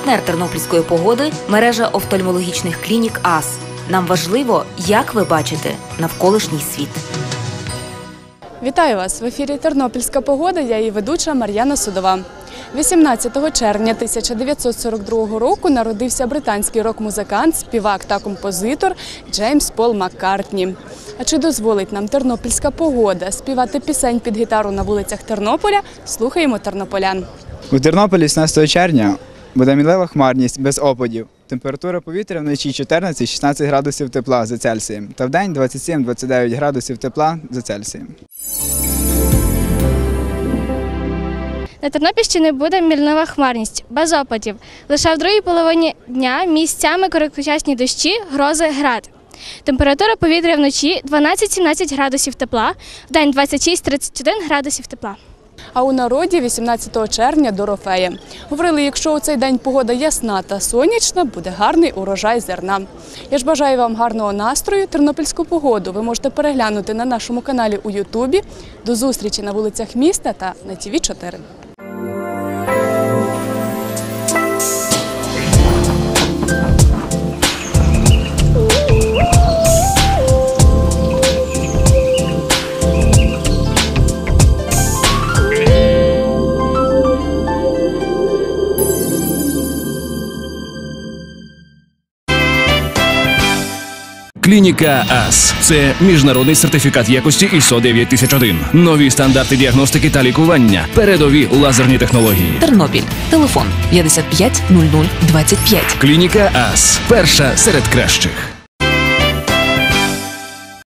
Партнер тернопільської погоди – мережа офтальмологічних клінік АС. Нам важливо, як ви бачите навколишній світ. Вітаю вас! В ефірі «Тернопільська погода», я її ведуча Мар'яна Судова. 18 червня 1942 року народився британський рок-музикант, співак та композитор Джеймс Пол Маккартні. А чи дозволить нам тернопільська погода співати пісень під гітару на вулицях Тернополя? Слухаємо тернополян. У Тернополі 18 червня буде мінлива хмарність без опадів. Температура повітря вночі 14-16 градусів тепла за Цельсієм та вдень 27-29 градусів тепла за Цельсієм. На Тернопільщині буде мінлива хмарність, без опадів. Лише в другій половині дня місцями короткочасні дощі, грози, град. Температура повітря вночі 12-17 градусів тепла, вдень 26-31 градусів тепла. А у народі 18 червня – Дорофея. Говорили, якщо у цей день погода ясна та сонячна, буде гарний урожай зерна. Я ж бажаю вам гарного настрою. Тернопільську погоду ви можете переглянути на нашому каналі у Ютубі. До зустрічі на вулицях міста та на ТВ4. Клініка АС – це міжнародний сертифікат якості ISO 9001. Нові стандарти діагностики та лікування. Передові лазерні технології. Тернопіль. Телефон 55 00 25. Клініка АС – перша серед кращих.